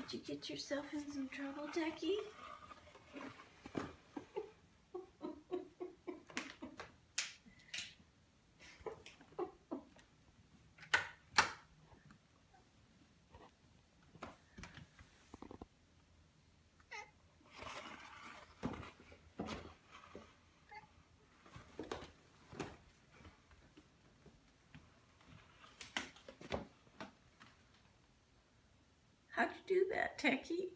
Did you get yourself in some trouble, Techie? How'd you do that, Techie?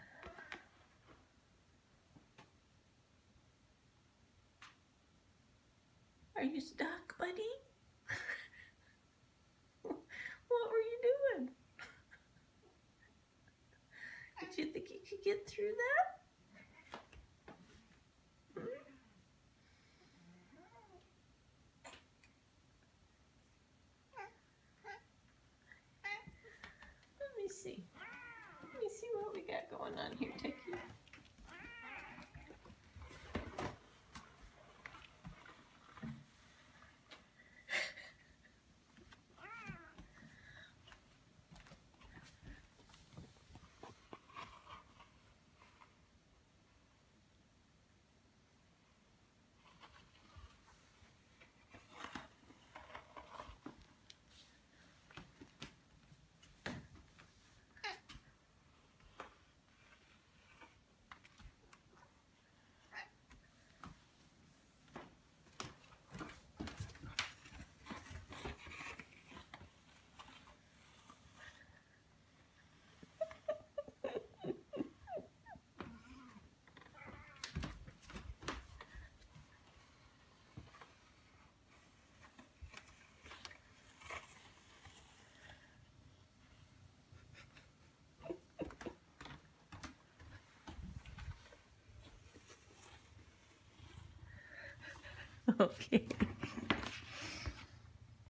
Are you stuck, buddy? What were you doing? Did you think you could get through that? Let me see. Let me see what we got going on here, Techie. Okay.